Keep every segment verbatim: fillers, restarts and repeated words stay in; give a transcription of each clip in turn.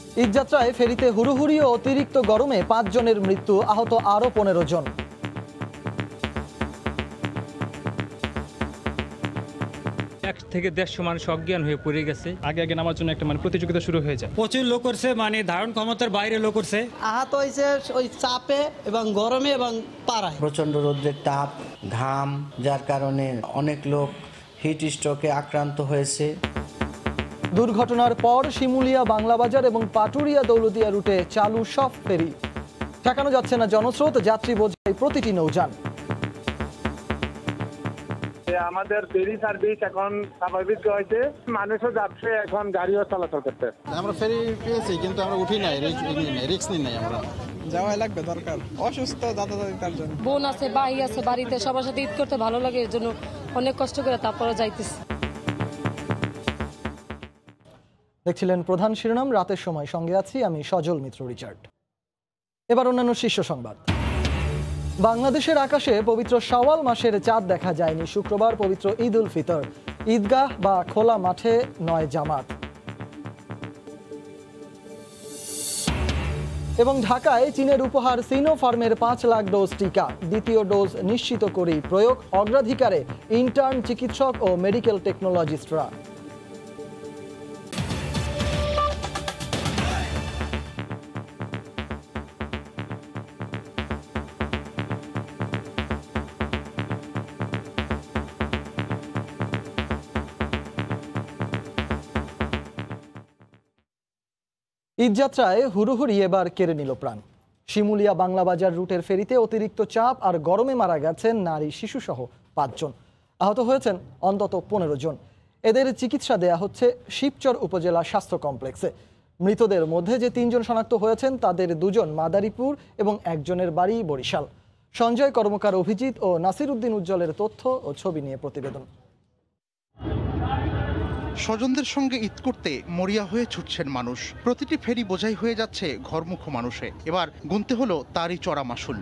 ঈদযাত্রায় ফেরিতে হুড়োহুড়ি ও অতিরিক্ত গরমে পাঁচ জনের মৃত্যু, আহত আরো পনেরো জন। এক থেকে দেড়শো মানুষ অজ্ঞান হয়ে পড়ে গেছে। আগে আগে নামার জন্য একটা মানে প্রতিযোগিতা শুরু হয়ে যায়। প্রচুর লোক করছে, মানে ধারণ ক্ষমতার বাইরে লোক করছে। আহত হয়েছে ওই চাপে এবং গরমে এবং পাড়ায়। প্রচণ্ড রৌদ্রের তাপ, ঘাম, যার কারণে অনেক লোক হিট স্ট্রোকে আক্রান্ত হয়েছে। দুর্ঘটনার পর শিমুলিয়া বাংলাবাজার এবং পাটুরিয়া দৌলতিয়া রুটে চালু সব ফেরি। ঠেকানো যাচ্ছে না জনস্রোত, যাত্রী বোঝাই প্রতিটি নৌযান। আমাদের ফেরি সার্ভিস এখন স্বাভাবিক হয়েছে, মানুষও যাচ্ছে, এখন গাড়িও চলাচল করতে। আমরা ফেরি পেয়েছি কিন্তু আমরা উঠি নাই, রিস্ক নিই নাই। আমরা যাওয়াই লাগবে, দরকার, অসুস্থ যাতায়াতের জন্য। বোন আছে, ভাই আছে বাড়িতে, সবার সাথে ঈদ করতে ভালো লাগে, এর জন্য অনেক কষ্ট করে তারপরে যাইতেছি। দেখছিলেন প্রধান শিরোনাম, রাতের সময়, সঙ্গে আছি আমি সজল মিত্র রিচার্ড। এবার অন্যান্য শীর্ষ সংবাদ। বাংলাদেশের আকাশে পবিত্র শাওয়াল মাসের চাঁদ দেখা যায়নি শুক্রবার, পবিত্র ঈদ উল ফিতর। ঈদগাহ বা খোলা মাঠে নয় জামাত। এবং ঢাকায় চীনের উপহার সিনোফার্মের পাঁচ লাখ ডোজ টিকা, দ্বিতীয় ডোজ নিশ্চিত করেই প্রয়োগ, অগ্রাধিকারে ইন্টার্ন চিকিৎসক ও মেডিকেল টেকনোলজিস্টরা। ঈদযাত্রায় হুড়োহুড়ি এবার কেড়ে নিল প্রাণ। শিমুলিয়া বাংলাবাজার রুটের ফেরিতে অতিরিক্ত চাপ আর গরমে মারা গেছেন নারী শিশুসহ পাঁচজন, আহত হয়েছেন অন্তত পনেরো জন। এদের চিকিৎসা দেয়া হচ্ছে শিবচর উপজেলা স্বাস্থ্য কমপ্লেক্সে। মৃতদের মধ্যে যে তিনজন শনাক্ত হয়েছেন তাদের দুজন মাদারীপুর এবং একজনের বাড়ি বরিশাল। সঞ্জয় কর্মকার, অভিজিৎ ও নাসির উদ্দিন উজ্জ্বলের তথ্য ও ছবি নিয়ে প্রতিবেদন। স্বজনদের সঙ্গে ঈদ করতে মরিয়া হয়ে ছুটছেন মানুষ। প্রতিটি ফেরি বোঝাই হয়ে যাচ্ছে ঘরমুখো মানুষে। এবার গুনতে হলো তারই চড়া মাসুল।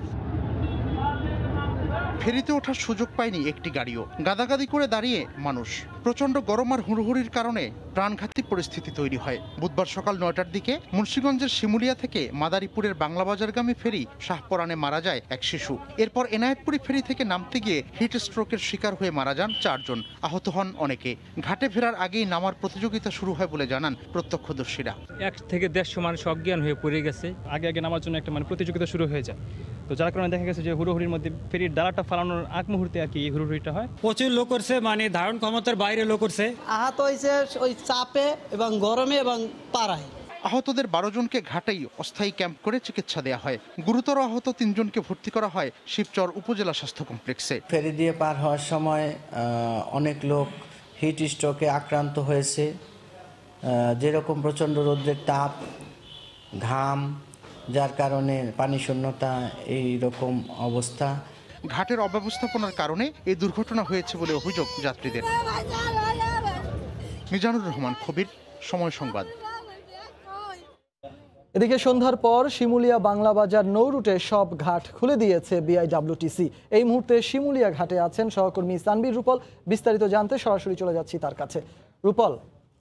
ফেরিতে ওঠার সুযোগ পায়নি একটি গাড়িও, গাদাগাদি করে দাঁড়িয়ে মানুষ। প্রচণ্ড গরম আর হুড়হুড়ির কারণে প্রাণঘাতী পরিস্থিতি তৈরি হয়। বুধবার সকাল নয়টার দিকে মুন্সিগঞ্জের শিমুলিয়া থেকে মাদারীপুরের বাংলাবাজারগামী ফেরি শাহপরানে মারা যায় এক শিশু। এরপর এনায়েতপুরি ফেরি থেকে নামতে গিয়ে হিট স্ট্রোকের শিকার হয়ে মারা যান চারজন, আহত হন অনেকে। ঘাটে ফেরার আগেই নামার প্রতিযোগিতা শুরু হয় বলে জানান প্রত্যক্ষদর্শীরা। এক থেকে দেড়শো মানুষ অজ্ঞান হয়ে পড়ে গেছে। আগে আগে নামার জন্য একটা মানে প্রতিযোগিতা শুরু হয়ে যায়। তো যার কারণে দেখা গেছে যে হুড়োহুড়ির মধ্যে ফেরির ডালাটা ফালানোর আগ মুহূর্তে আর কি হুড়োহুড়িটা হয়। প্রচুর লোক করছে, মানে ধারণ ক্ষমতার বাইরে লোক করছে। আহত হয়েছে ওই চাপে এবং গরমে এবং পাড়ায়। আহতদের বারো জনকে ঘাটেই অস্থায়ী ক্যাম্প করে চিকিৎসা দেওয়া হয়। গুরুতর আহত তিনজনকে ভর্তি করা হয় শিবচর উপজেলা স্বাস্থ্য কমপ্লেক্সে। ফেরি দিয়ে পার হওয়ার সময় অনেক লোক হিট স্ট্রোকে আক্রান্ত হয়েছে, যেরকম প্রচণ্ড রৌদ্রের তাপ, ঘাম, যার কারণে পানি শূন্যতা, এই রকম অবস্থা। ঘাটের অব্যবস্থাপনার কারণে এই দুর্ঘটনা হয়েছে বলে অভিযোগ যাত্রীদের। মিজানুর রহমান খবির, সময় সংবাদ। এদিকে সন্ধ্যার পর শিমুলিয়া বাংলাবাজার নৌ রুটে সব ঘাট খুলে দিয়েছে বিআইডব্লিউটিসি। এই মুহূর্তে শিমুলিয়া ঘাটে আছেন সহকর্মী সানবীর রূপল। বিস্তারিত জানতে সরাসরি চলে যাচ্ছি তার কাছে। রূপল।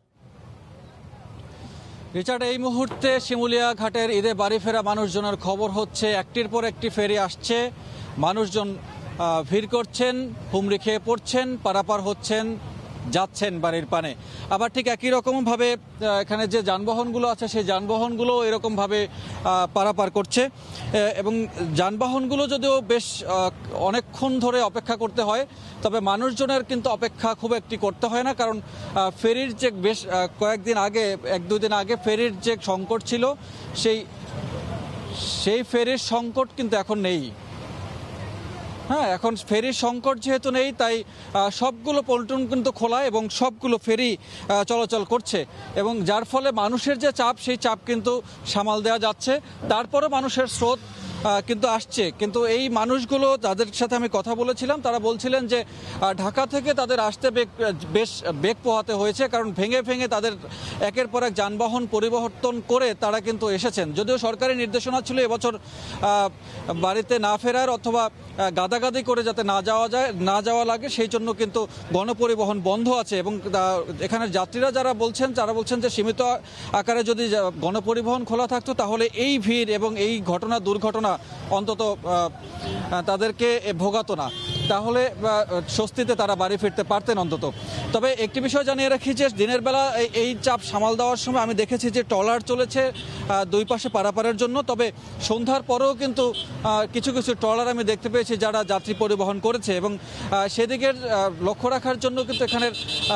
রিচার্ড, এই মুহূর্তে শিমুলিয়া ঘাটের ঈদে বাড়ি ফেরা মানুষজনের খবর হচ্ছে একটির পর একটি ফেরি আসছে, মানুষজন ভিড় করছেন, হুমড়ি খেয়ে পড়ছেন, পারাপার হচ্ছেন, যাচ্ছেন বাড়ির পানে। আবার ঠিক একই রকমভাবে এখানে যে যানবাহনগুলো আছে সেই যানবাহনগুলো এরকমভাবে পারাপার করছে। এবং যানবাহনগুলো যদিও বেশ অনেকক্ষণ ধরে অপেক্ষা করতে হয়, তবে মানুষজনের কিন্তু অপেক্ষা খুব একটি করতে হয় না, কারণ ফেরির যে বেশ কয়েকদিন আগে, এক দুই দিন আগে ফেরির যে সংকট ছিল সেই সেই ফেরির সংকট কিন্তু এখন নেই। হ্যাঁ, এখন ফেরির সংকট যেহেতু নেই, তাই সবগুলো পন্টুন কিন্তু খোলা এবং সবগুলো ফেরি চলাচল করছে, এবং যার ফলে মানুষের যে চাপ সেই চাপ কিন্তু সামাল দেওয়া যাচ্ছে। তারপরে মানুষের স্রোত কিন্তু আসছে। কিন্তু এই মানুষগুলো, যাদের সাথে আমি কথা বলেছিলাম, তারা বলছিলেন যে ঢাকা থেকে তাদের আসতে বেগ বেশ বেগ পোহাতে হয়েছে, কারণ ভেঙে ভেঙে তাদের একের পর এক যানবাহন পরিবর্তন করে তারা কিন্তু এসেছেন। যদিও সরকারি নির্দেশনা ছিল এবছর বাড়িতে না ফেরার অথবা গাদাগাদি করে যাতে না যাওয়া যায় না যাওয়া লাগে সেই জন্য কিন্তু গণপরিবহন বন্ধ আছে। এবং এখানে যাত্রীরা যারা বলছেন তারা বলছেন যে সীমিত আকারে যদি গণপরিবহন খোলা থাকতো তাহলে এই ভিড় এবং এই ঘটনা দুর্ঘটনা অন্তত তাদেরকে ভোগাতো না, তাহলে স্বস্তিতে তারা বাড়ি ফিরতে পারতেন অন্তত। তবে একটি বিষয় জানিয়ে রাখি যে দিনের বেলা এই চাপ সামাল দেওয়ার সময় আমি দেখেছি যে ট্রলার চলেছে দুই পাশে পারাপারের জন্য, তবে সন্ধ্যার পরেও কিন্তু কিছু কিছু ট্রলার আমি দেখতে পেয়েছি যারা যাত্রী পরিবহন করেছে এবং সেদিকের লক্ষ্য রাখার জন্য কিন্তু এখানের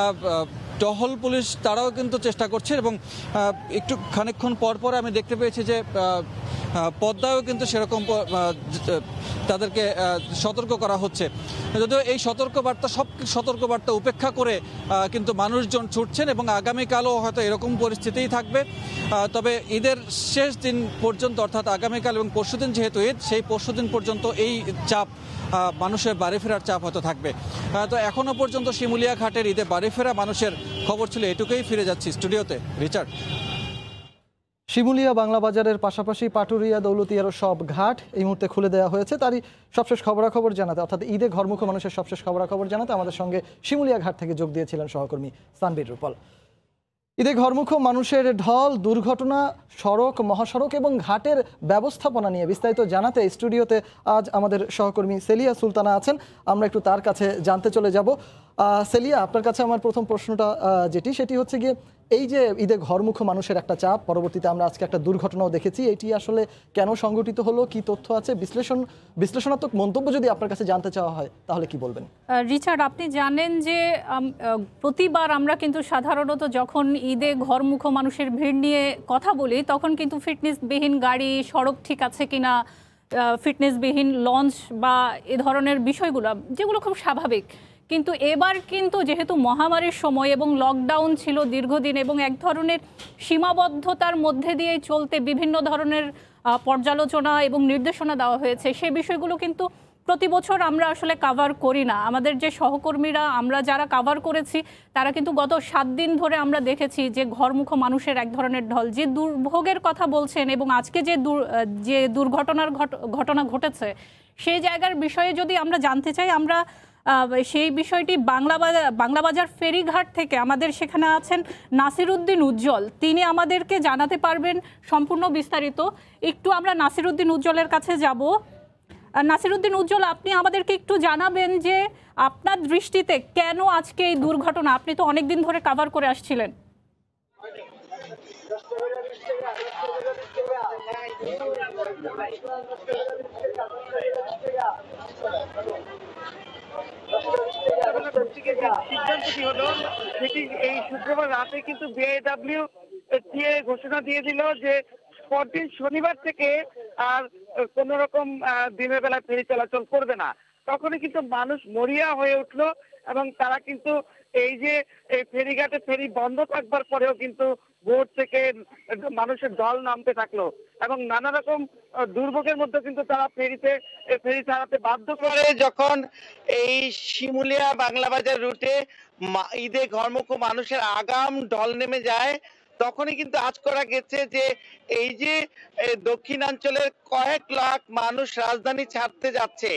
টহল পুলিশ তারাও কিন্তু চেষ্টা করছে। এবং একটু খানিকক্ষণ পর পর আমি দেখতে পেয়েছি যে পদ্মায়ও কিন্তু সেরকম তাদেরকে সতর্ক করা হচ্ছে, যদিও এই সতর্কবার্তা সব সতর্কবার্তা উপেক্ষা করে কিন্তু মানুষজন ছুটছেন এবং আগামীকালও হয়তো এরকম পরিস্থিতিই থাকবে। তবে ঈদের শেষ দিন পর্যন্ত অর্থাৎ আগামীকাল এবং পরশুদিন যেহেতু ঈদ, সেই পরশুদিন পর্যন্ত এই চাপ মানুষের বাড়ি ফেরার চাপ হয়তো থাকবে। তো এখনো পর্যন্ত শিমুলিয়া ঘাটের ঈদে বাড়ি ফেরা মানুষের খবর ছিল এটুকুই। ফিরে যাচ্ছি স্টুডিওতে, রিচার্ড। শিমুলিয়া বাংলা বাজারের পাশাপাশি পাটুরিয়া দৌলতিয়ারও সব ঘাট এই মুহূর্তে খুলে দেওয়া হয়েছে। তারই সবশেষ খবরাখবর জানাতে অর্থাৎ ঈদে ঘরমুখ মানুষের সবশেষ খবরাখবর জানাতে আমাদের সঙ্গে শিমুলিয়া ঘাট থেকে যোগ দিয়েছিলেন সহকর্মী সানবীর রূপল। ঈদে ঘরমুখ মানুষের ঢল, দুর্ঘটনা, সড়ক মহাসড়ক এবং ঘাটের ব্যবস্থাপনা নিয়ে বিস্তারিত জানাতে স্টুডিওতে আজ আমাদের সহকর্মী সেলিয়া সুলতানা আছেন। আমরা একটু তার কাছে জানতে চলে যাব। সেলিয়া, আপনার কাছে আমার প্রথম প্রশ্নটা যেটি সেটি হচ্ছে গিয়ে এই যে ঈদে ঘরমুখ মানুষের একটা চাপ, পরবর্তীতে আমরা আজকে একটা দুর্ঘটনাও দেখেছি, এটি আসলে কেন সংঘটিত হলো, কি তথ্য আছে, বিশ্লেষণ বিশ্লেষণাত্মক মন্তব্য যদি আপনার কাছে জানতে চাওয়া হয় তাহলে কি বলবেন? রিচার্ড, আপনি জানেন যে প্রতিবার আমরা কিন্তু সাধারণত যখন ঈদে ঘরমুখ মানুষের ভিড় নিয়ে কথা বলি তখন কিন্তু ফিটনেসবিহীন গাড়ি, সড়ক ঠিক আছে কিনা, ফিটনেসবিহীন লঞ্চ বা এ ধরনের বিষয়গুলো যেগুলো খুব স্বাভাবিক, কিন্তু এবার কিন্তু যেহেতু মহামারীর সময় এবং লকডাউন ছিল দীর্ঘদিন এবং এক ধরনের সীমাবদ্ধতার মধ্যে দিয়ে চলতে বিভিন্ন ধরনের পর্যালোচনা এবং নির্দেশনা দেওয়া হয়েছে, সে বিষয়গুলো কিন্তু প্রতি বছর আমরা আসলে কাভার করি না। আমাদের যে সহকর্মীরা আমরা যারা কাভার করেছি তারা কিন্তু গত সাত দিন ধরে আমরা দেখেছি যে ঘরমুখ মানুষের এক ধরনের ঢল, যে দুর্ভোগের কথা বলছেন এবং আজকে যে যে দুর্ঘটনার ঘটনা ঘটেছে সেই জায়গার বিষয়ে যদি আমরা জানতে চাই, আমরা সেই বিষয়টি বাংলা বাংলা বাজার ফেরিঘাট থেকে আমাদের সেখানে আছেন নাসিরউদ্দিন উজ্জ্বল, তিনি আমাদেরকে জানাতে পারবেন সম্পূর্ণ বিস্তারিত। একটু আমরা নাসিরউদ্দিন উজ্জ্বলের কাছে যাব। নাসিরউদ্দিন উজ্জ্বল, আপনি আমাদেরকে একটু জানাবেন যে আপনার দৃষ্টিতে কেন আজকে এই দুর্ঘটনা, আপনি তো অনেক দিন ধরে কভার করে আসছিলেন। সিদ্ধান্তটি হলো সেটি এই শুক্রবার রাতে কিন্তু বিআইডব্লিউ টিএ ঘোষণা দিয়ে দিল যে পরদিন শনিবার থেকে আর কোন রকম দিনের বেলা ফেরি চলাচল করবে না। তখনই কিন্তু মানুষ মরিয়া হয়ে উঠলো এবং তারা কিন্তু এই যে এই ফেরিঘাটে ফেরি বন্ধ থাকবার পরেও কিন্তু বোট থেকে মানুষের ঢল নামতে থাকলো এবং নানা রকম দুর্ভোগের মধ্যে কিন্তু তারা ফেরিতে ফেরি ছাড়াতে বাধ্য করে। যখন এই শিমুলিয়া বাংলা বাজার রুটে ঈদে ঘরমুখ মানুষের আগাম ঢল নেমে যায়, তখনই কিন্তু আজ করা গেছে যে এই যে দক্ষিণাঞ্চলের কয়েক লাখ মানুষ রাজধানী ছাড়তে যাচ্ছে,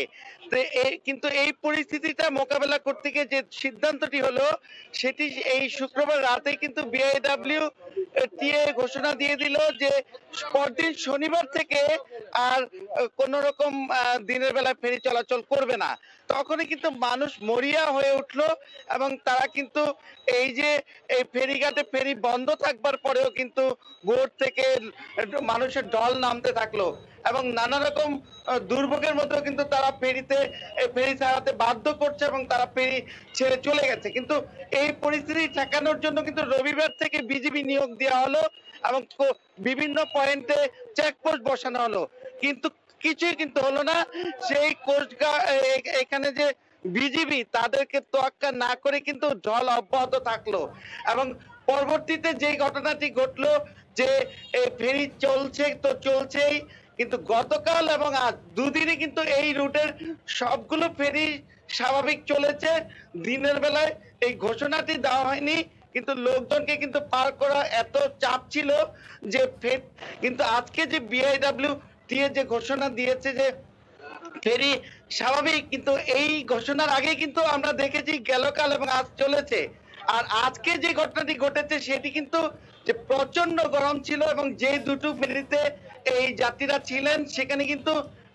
কিন্তু এই পরিস্থিতিটা মোকাবেলা করতে গিয়ে যে সিদ্ধান্তটি হলো সেটি এই শুক্রবার রাতে কিন্তু বিআইডব্লিউ টিএ ঘোষণা দিয়ে দিল যে পরদিন শনিবার থেকে আর কোন রকম দিনের বেলা ফেরি চলাচল করবে না। তখনই কিন্তু মানুষ মরিয়া হয়ে উঠলো এবং তারা কিন্তু এই যে এই ফেরিঘাটে ফেরি বন্ধ থাকবার পরেও কিন্তু বোট থেকে মানুষের ঢল নামতে থাকলো এবং নানা রকম দুর্ভোগের মধ্যেও কিন্তু তারা ফেরিতে ফেরি ছাড়াতে বাধ্য করছে এবং তারা ফেরি ছেড়ে চলে গেছে। কিন্তু এই পরিস্থিতি ঠেকানোর জন্য কিন্তু রবিবার থেকে বিজিবি নিয়োগ দেওয়া হলো এবং বিভিন্ন পয়েন্টে চেকপোস্ট বসানো হলো, কিন্তু কিছুই কিন্তু হলো না। সেই কোস্টগার্ড এখানে যে বিজিবি তাদেরকে তোয়াক্কা না করে কিন্তু ঢল অব্যাহত থাকলো এবং পরবর্তীতে যে ঘটনাটি ঘটলো যে ফেরি চলছে তো চলছেই, কিন্তু গতকাল এবং আজ দুদিনই কিন্তু এই রুটের সবগুলো ফেরি স্বাভাবিক চলেছে। দিনের বেলায় এই ঘোষণাটি দেওয়া হয়নি, কিন্তু লোকজনকে কিন্তু পার করা এত চাপ ছিল যে কিন্তু আজকে যে বিআইডব্লিউ টিএ যে ঘোষণা দিয়েছে যে ফেরি স্বাভাবিক, কিন্তু এই ঘোষণার আগে কিন্তু আমরা দেখেছি গেলকাল এবং আজ চলেছে। আর আজকে যে ঘটনাটি ঘটেছে সেটি কিন্তু যে প্রচন্ড গরম ছিল এবং যে দুটো ফেরিতে এই যাত্রীরা ছিলেন সেখানে কিন্তু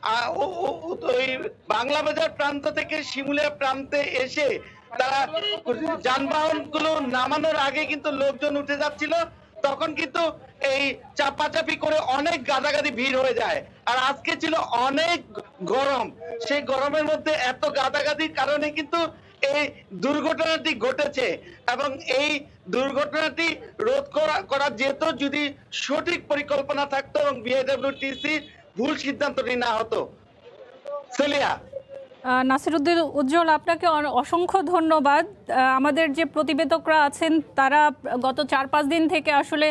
ওই বাংলা বাজার প্রান্ত থেকে শিমুলিয়া প্রান্তে এসে তারা যানবাহন গুলো নামানোর আগে কিন্তু লোকজন উঠে যাচ্ছিল, তখন কিন্তু এই চাপাচাপি করে অনেক গাদাগাদি ভিড় হয়ে যায়। আর আজকে ছিল অনেক গরম, সেই গরমের মধ্যে এত গাদাগাদির কারণে কিন্তু এই দুর্ঘটনাটি ঘটেছে এবং এই দুর্ঘটনাটি রোধ করা করা যেত যদি সঠিক পরিকল্পনা থাকতো এবং বিআইডব্লিউটিসি ভুল সিদ্ধান্তটি না হতো। সেলিয়া। নাসিরউদ্দিন উজ্জ্বল, আপনাকে অসংখ্য ধন্যবাদ। আমাদের যে প্রতিবেদকরা আছেন তারা গত চার পাঁচ দিন থেকে আসলে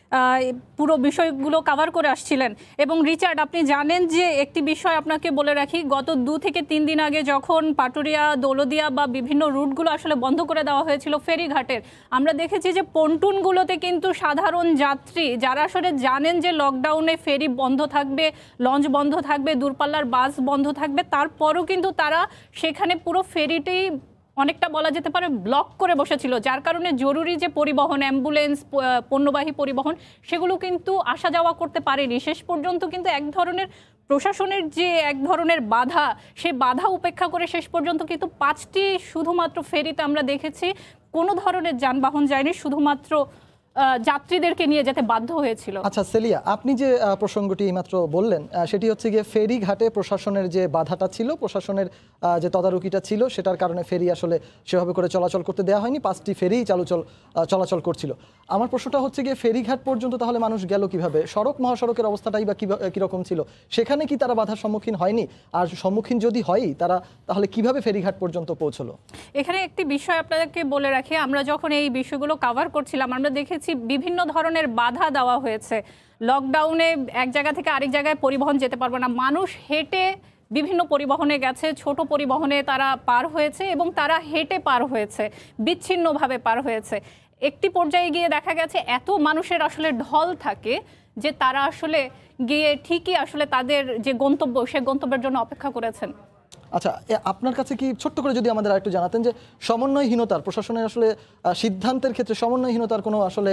পুরো বিষয়গুলো কভার করে আসছিলেন। এবং রিচার্ড, আপনি জানেন যে একটি বিষয় আপনাকে বলে রাখি, গত দু থেকে তিন দিন আগে যখন পাটুরিয়া, দৌলদিয়া বা বিভিন্ন রুটগুলো আসলে বন্ধ করে দেওয়া হয়েছিল ফেরিঘাটের, আমরা দেখেছি যে পন্টুনগুলোতে কিন্তু সাধারণ যাত্রী যারা আসলে জানেন যে লকডাউনে ফেরি বন্ধ থাকবে, লঞ্চ বন্ধ থাকবে, দূরপাল্লার বাস বন্ধ থাকবে, তারপরও কিন্তু তারা সেখানে পুরো ফেরিতেই অনেকটা বলা যেতে পারে ব্লক করে বসেছিল, যার কারণে জরুরি যে পরিবহন, অ্যাম্বুলেন্স, পণ্যবাহী পরিবহন, সেগুলো কিন্তু আসা যাওয়া করতে পারেনি। শেষ পর্যন্ত কিন্তু এক ধরনের প্রশাসনের যে এক ধরনের বাধা, সে বাধা উপেক্ষা করে শেষ পর্যন্ত কিন্তু পাঁচটি শুধুমাত্র ফেরিতে আমরা দেখেছি কোনো ধরনের যানবাহন যায়নি, শুধুমাত্র যাত্রীদেরকে নিয়ে যেতে বাধ্য হয়েছিল। আচ্ছা সেলিয়া, আপনি যে প্রসঙ্গটি এইমাত্র বললেন সেটি হচ্ছে গিয়ে ফেরি ঘাটে প্রশাসনের যে বাধাটা ছিল, প্রশাসনের যে তদারকিটা ছিল, সেটার কারণে ফেরি আসলে সেভাবে করে চলাচল করতে দেওয়া হয়নি, পাঁচটি ফেরি চালুচল চলাচল করছিল। আমার প্রশ্নটা হচ্ছে গিয়ে ফেরিঘাট পর্যন্ত তাহলে মানুষ গেল কিভাবে? সড়ক মহাসড়কের অবস্থাটাই বা কীরকম ছিল? সেখানে কি তারা বাধার সম্মুখীন হয়নি? আর সম্মুখীন যদি হয় তারা তাহলে কিভাবে ফেরিঘাট পর্যন্ত পৌঁছলো? এখানে একটি বিষয় আপনাদেরকে বলে রাখি, আমরা যখন এই বিষয়গুলো কভার করছিলাম আমরা দেখেছি বিভিন্ন ধরনের বাধা দেওয়া হয়েছে। লকডাউনে এক জায়গা থেকে আরেক জায়গায় পরিবহন যেতে পারবে না, মানুষ হেঁটে বিভিন্ন পরিবহনে গেছে, ছোট পরিবহনে তারা পার হয়েছে এবং তারা হেঁটে পার হয়েছে, বিচ্ছিন্নভাবে পার হয়েছে। একটি পর্যায়ে গিয়ে দেখা গেছে এত মানুষের আসলে ঢল থাকে যে তারা আসলে গিয়ে ঠিকই আসলে তাদের যে গন্তব্য, সে গন্তব্যের জন্য অপেক্ষা করেছেন। আচ্ছা, আপনার কাছে কি ছোট্ট করে যদি আমাদের আরেকটু জানাতেন যে সমন্বয়হীনতার, প্রশাসনের আসলে সিদ্ধান্তের ক্ষেত্রে সমন্বয়হীনতার কোনো আসলে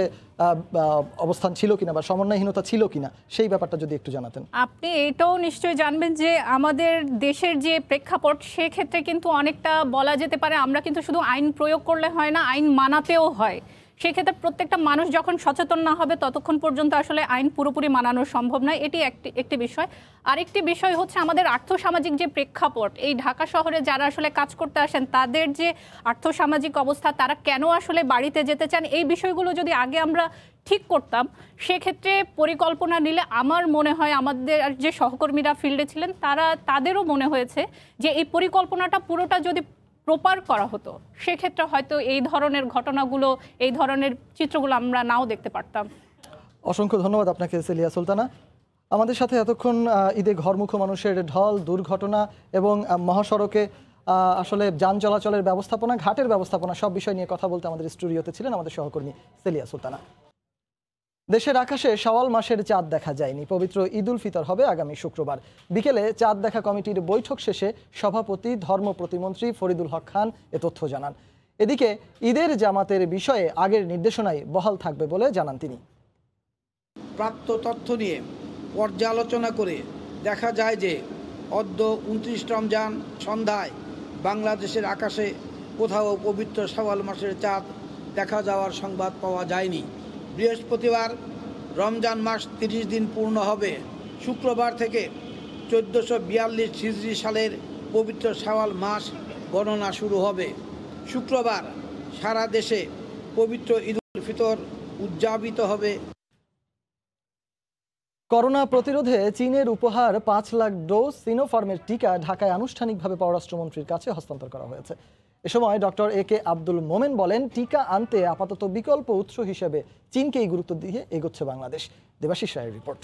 অবস্থান ছিল কিনা বা সমন্বয়হীনতা ছিল কিনা, সেই ব্যাপারটা যদি একটু জানাতেন। আপনি এটাও নিশ্চয়ই জানবেন যে আমাদের দেশের যে প্রেক্ষাপট, সেক্ষেত্রে কিন্তু অনেকটা বলা যেতে পারে আমরা কিন্তু শুধু আইন প্রয়োগ করলে হয় না, আইন মানাতেও হয়। সেক্ষেত্রে প্রত্যেকটা মানুষ যখন সচেতন না হবে ততক্ষণ পর্যন্ত আসলে আইন পুরোপুরি মানানো সম্ভব নয়, এটি একটি একটি বিষয়। আরেকটি বিষয় হচ্ছে আমাদের আর্থসামাজিক যে প্রেক্ষাপট, এই ঢাকা শহরে যারা আসলে কাজ করতে আসেন তাদের যে আর্থসামাজিক অবস্থা, তারা কেন আসলে বাড়িতে যেতে চান, এই বিষয়গুলো যদি আগে আমরা ঠিক করতাম, সেক্ষেত্রে পরিকল্পনা নিলে আমার মনে হয় আমাদের যে সহকর্মীরা ফিল্ডে ছিলেন তারা তাদেরও মনে হয়েছে যে এই পরিকল্পনাটা পুরোটা যদি প্রপার করা হতো, সেক্ষেত্রে হয়তো এই ধরনের ঘটনাগুলো, এই ধরনের চিত্রগুলো আমরা নাও দেখতে পারতাম। অসংখ্য ধন্যবাদ আপনাকে সেলিয়া সুলতানা। আমাদের সাথে এতক্ষণ ঈদে ঘরমুখো মানুষের ঢল, দুর্ঘটনা এবং মহাসড়কে আসলে যান চলাচলের ব্যবস্থাপনা, ঘাটের ব্যবস্থাপনা, সব বিষয় নিয়ে কথা বলতে আমাদের স্টুডিওতে ছিলেন আমাদের সহকর্মী সেলিয়া সুলতানা। দেশের আকাশে শাওয়াল মাসের চাঁদ দেখা যায়নি। পবিত্র ঈদ উল ফিতর হবে আগামী শুক্রবার বিকেলে। চাঁদ দেখা কমিটির বৈঠক শেষে সভাপতি ধর্ম প্রতিমন্ত্রী ফরিদুল হক খান এ তথ্য জানান। এদিকে ঈদের জামাতের বিষয়ে আগের নির্দেশনাই বহাল থাকবে বলে জানান তিনি। প্রাপ্ত তথ্য নিয়ে পর্যালোচনা করে দেখা যায় যে অদ্য উনত্রিশ রমজান সন্ধ্যায় বাংলাদেশের আকাশে কোথাও পবিত্র শাওয়াল মাসের চাঁদ দেখা যাওয়ার সংবাদ পাওয়া যায়নি। বৃহস্পতিবার রমজান মাস তিরিশ দিন পূর্ণ হবে। শুক্রবার থেকে চোদ্দোশো বিয়াল্লিশ হিজরি সালের পবিত্র শাওয়াল মাস গণনা শুরু হবে। শুক্রবার সারা দেশে পবিত্র ঈদ উল ফিতর উদযাপিত হবে। করোনা প্রতিরোধে চীনের উপহার পাঁচ লাখ ডোজ সিনোফার্মের টিকা ঢাকায় আনুষ্ঠানিকভাবে পররাষ্ট্রমন্ত্রীর কাছে হস্তান্তর করা হয়েছে। এ সময় ডক্টর এ কে আব্দুল মোমেন বলেন, টিকা আনতে আপাতত বিকল্প উৎস হিসেবে চীনকেই গুরুত্ব দিয়ে এগোচ্ছে বাংলাদেশ। দেবাশিস রায়ের রিপোর্ট।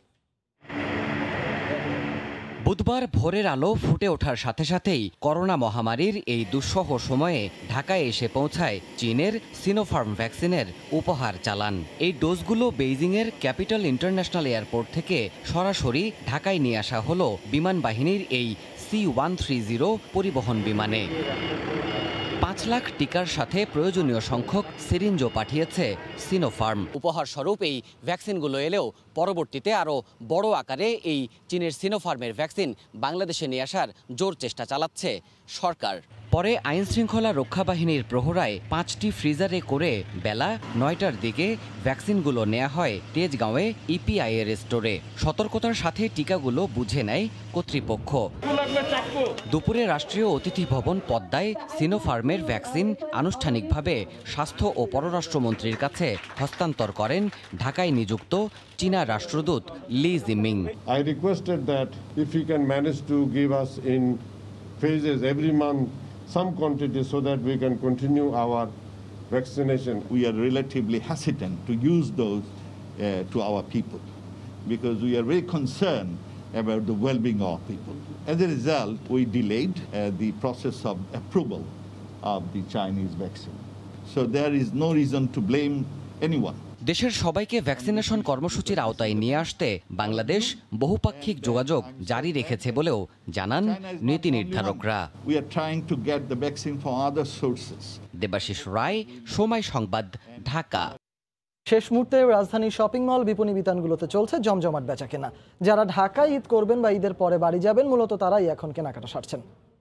বুধবার ভোরের আলো ফুটে ওঠার সাথে সাথেই করোনা মহামারীর এই দুঃসহ সময়ে ঢাকায় এসে পৌঁছায় চীনের সিনোফার্ম ভ্যাকসিনের উপহার চালান। এই ডোজগুলো বেইজিংয়ের ক্যাপিটাল ইন্টারন্যাশনাল এয়ারপোর্ট থেকে সরাসরি ঢাকায় নিয়ে আসা হলো বিমান বাহিনীর এই সি ওয়ান থ্রি জিরো পরিবহন বিমানে। পাঁচ লাখ টিকার সাথে প্রয়োজনীয় সংখ্যক সিরিঞ্জও পাঠিয়েছে সিনোফার্ম। উপহার স্বরূপ এই ভ্যাকসিনগুলো এলেও পরবর্তীতে আরও বড় আকারে এই চীনের সিনোফার্মের ভ্যাকসিন বাংলাদেশে নিয়ে আসার জোর চেষ্টা চালাচ্ছে সরকার। পরে আইনশৃঙ্খলা রক্ষা বাহিনীর প্রহরায় পাঁচটি ফ্রিজারে করে বেলা নয়টার দিকে ভ্যাকসিনগুলো নেওয়া হয় তেজগাঁওয়ে ইপিআই এর স্টোরে। সতর্কতার সাথে টিকাগুলো বুঝে নেয় কর্তৃপক্ষ। দুপুরে রাষ্ট্রীয় অতিথি ভবন পদ্মায় সিনোফার্মের ভ্যাকসিন আনুষ্ঠানিকভাবে স্বাস্থ্য ও পররাষ্ট্রমন্ত্রীর কাছে হস্তান্তর করেন ঢাকায় নিযুক্ত চীনা রাষ্ট্রদূত Li Jiming. I requested that if he can manage to give us in phases every month some quantity so that we can continue our vaccination. We are relatively hesitant to use those uh, to our people because we are very concerned about the well-being of people. As a result, we delayed uh, the process of approval of the Chinese vaccine. So there is no reason to blame anyone. দেশের সবাইকে vaccination কর্মসূচির আওতায় নিয়ে আসতে বাংলাদেশ বহুপাক্ষিক যোগাযোগ জারি রেখেছে বলেও জানান নীতি নির্ধারকরা। We are trying to get the vaccine from other sources. Debashis Roy, সময় সংবাদ, ঢাকা। শেষ মুহূর্তে রাজধানীর শপিং মল বিপণী বিতানগুলোতে চলছে জমজমাট বেচাকেনা। যারা ঢাকায় ঈদ করবেন বা ঈদের পরে বাড়ি যাবেন মূলত তারাই এখন কেনাকাটা সারছেন।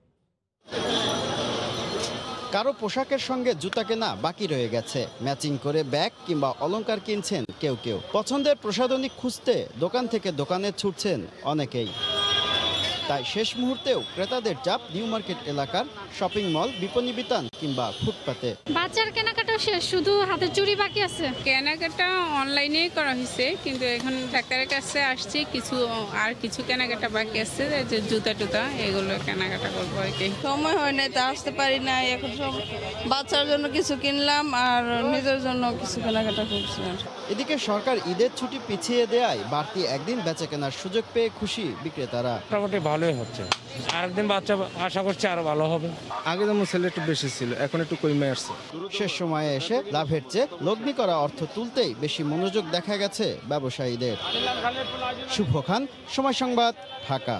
কারো পোশাকের সঙ্গে জুতা কেনা বাকি রয়ে গেছে, ম্যাচিং করে ব্যাগ কিংবা অলংকার কিনছেন কেউ কেউ। পছন্দের প্রসাধনী খুঁজতে দোকান থেকে দোকানে ছুটছেন অনেকেই। তাই শেষ মুহূর্তেও ক্রেতাদের চাপ নিউ মার্কেট এলাকার শপিং মল বিপণী বিতান কিংবা ফুটপাতে। বাচ্চার কেনাকাটা শেষ, শুধু হাতের চুড়ি বাকি আছে। কেনাকাটা অনলাইনেই করা হয়েছে, কিন্তু এখন ডাক্তারের কাছে আসছি, কিছু আর কিছু কেনাকাটা বাকি আছে, যে জুতা টুতা এগুলো কেনাকাটা করবো আর কি। সময় হয় না, তা আসতে পারি না। এখন সব বাচ্চার জন্য কিছু কিনলাম আর নিজের জন্য কিছু কেনাকাটা করছি। এদিকে সরকার ঈদের ছুটি পিছিয়ে দেয়ায় বাড়তি একদিন বেচা কেনার সুযোগ পেয়ে খুশি বিক্রেতারা। মোটামুটি ভালোই হচ্ছে, আরেকদিন বাচ্চা আশা করছি আরো ভালো হবে। আগে যেমন সেল একটু বেশি ছিল, এখন একটু কমে আসছে। শেষ সময়ে এসে লাভের চেয়ে লগ্নি করা অর্থ তুলতেই বেশি মনোযোগ দেখা গেছে ব্যবসায়ীদের। শুভ খান, সময় সংবাদ, ঢাকা।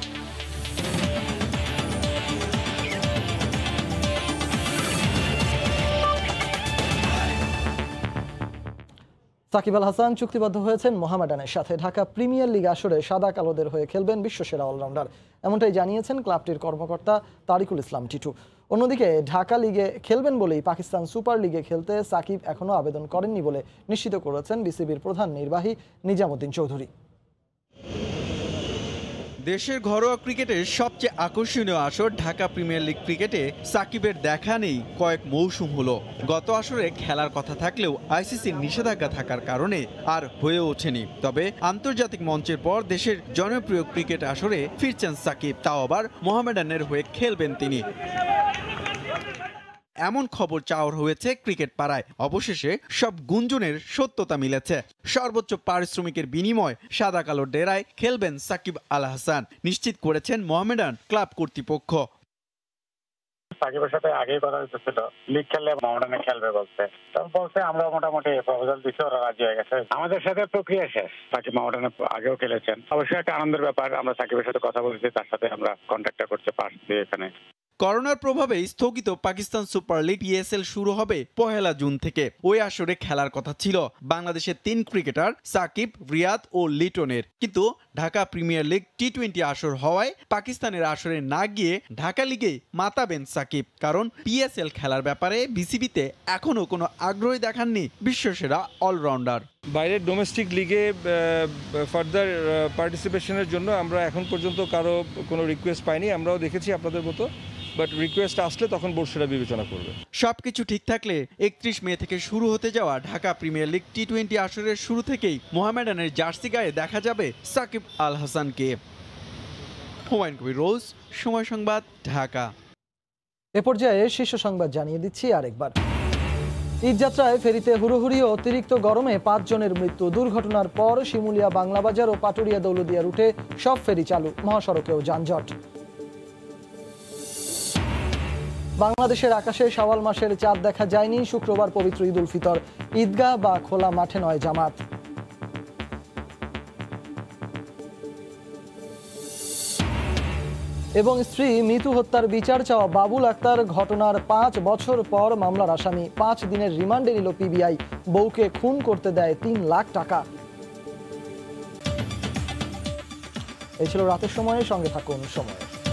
সাকিব আল হাসান চুক্তিবদ্ধ হয়েছেন মোহামেডানের সাথে। ঢাকা প্রিমিয়ার লিগ আসরে সাদা কালোদের হয়ে খেলবেন বিশ্বসেরা অলরাউন্ডার, এমনটাই জানিয়েছেন ক্লাবটির কর্মকর্তা তারিকুল ইসলাম টিটু। অন্যদিকে ঢাকা লিগে খেলবেন বলেই পাকিস্তান সুপার লিগে খেলতে সাকিব এখনও আবেদন করেননি বলে নিশ্চিত করেছেন বিসিবির প্রধান নির্বাহী নিজামুদ্দিন চৌধুরী। দেশের ঘরোয়া ক্রিকেটের সবচেয়ে আকর্ষণীয় আসর ঢাকা প্রিমিয়ার লিগ ক্রিকেটে সাকিবের দেখা নেই কয়েক মৌসুম হলো। গত আসরে খেলার কথা থাকলেও আইসিসির নিষেধাজ্ঞা থাকার কারণে আর হয়ে ওঠেনি। তবে আন্তর্জাতিক মঞ্চের পর দেশের জনপ্রিয় ক্রিকেট আসরে ফিরছেন সাকিব, তাও আবার মোহামেডানের হয়ে খেলবেন তিনি। এমন খবর চাওয়ার হয়েছে ক্রিকেট পাড়ায়। অবশেষে সব গুঞ্জনের সত্যতা মিলেছে। সর্বোচ্চ পারিশ্রমিকের বিনিময় সাদা কালো ডেরায় খেলবেন সাকিব আল হাসান, নিশ্চিত করেছেন মোহামেডান ক্লাব কর্তৃপক্ষ। সাকিবের সাথে আগেই কথা হচ্ছিল লিগ খেললে মোহামেডানে খেলবে বলছে, বলছে আমরা মোটামুটি প্রপোজাল দিচ্ছি, ওরা রাজি হয়ে গেছে। আমাদের সাথে প্রক্রিয়া শেষ। সাকিব মোহামেডানে আগেও খেলেছেন, অবশ্যই একটা আনন্দের ব্যাপার। আমরা সাকিবের সাথে কথা বলেছি, তার সাথে আমরা কন্ট্যাক্টটা করতে পারছি। এখানে করোনার প্রভাবে স্থগিত পাকিস্তান সুপার লিগ পিএসএল শুরু হবে পহেলা জুন থেকে। ওই আসরে খেলার কথা ছিল বাংলাদেশের তিন ক্রিকেটার সাকিব, রিয়াদ ও লিটনের, কিন্তু Dhaka premier league T twenty আসর হওয়ায় পাকিস্তানের আসরে না গিয়ে ঢাকা লিগে মাতাবেন সাকিব। কারণ পিএসএল খেলার ব্যাপারে বিসিবিতে এখনো কোনো আগ্রহী দেখাননি বিশ্বসেরা অলরাউন্ডার। বাইরের ডোমেস্টিক লিগে ফার্দার পার্টিসিপেশনের জন্য আমরা এখন পর্যন্ত কারো কোনো রিকোয়েস্ট পাইনি। আমরাও দেখেছি আপনাদের মতো, বাট রিকোয়েস্ট আসলে তখন বোর্ড সেটা বিবেচনা করবে। সবকিছু ঠিক থাকলে একত্রিশ মে থেকে শুরু হতে যাওয়া Dhaka premier league T twenty আসরের শুরু থেকেই মোহামেডানের জার্সি গায়ে দেখা যাবে সাকিব আল হাসানকে। হুমায়ুন কবির রোজ, সময় সংবাদ, ঢাকা। এ পর্যায়ে শীর্ষ সংবাদ জানিয়ে দিচ্ছি আরেকবার। ঈদযাত্রায় ফেরিতে হুড়োহুড়ি ও অতিরিক্ত গরমে পাঁচ জনের মৃত্যু। দুর্ঘটনার পর শিমুলিয়া বাংলাবাজার ও পাটুরিয়া দৌলদিয়া রুটে সব ফেরি চালু, মহাসড়কেও যানজট। বাংলাদেশের আকাশে শাওয়াল মাসের চাঁদ দেখা যায়নি, শুক্রবার পবিত্র ঈদ উল ফিতর। ঈদগাহ বা খোলা মাঠে নয় জামাত। এবং স্ত্রী মিতু হত্যার বিচার চাওয়া বাবুল আক্তার ঘটনার পাঁচ বছর পর মামলার আসামি। পাঁচ দিনের রিমান্ডে নিল পিবিআই। বউকে খুন করতে দেয় তিন লাখ টাকা। এই ছিল রাতের সময়ের সঙ্গে থাকুন সময়।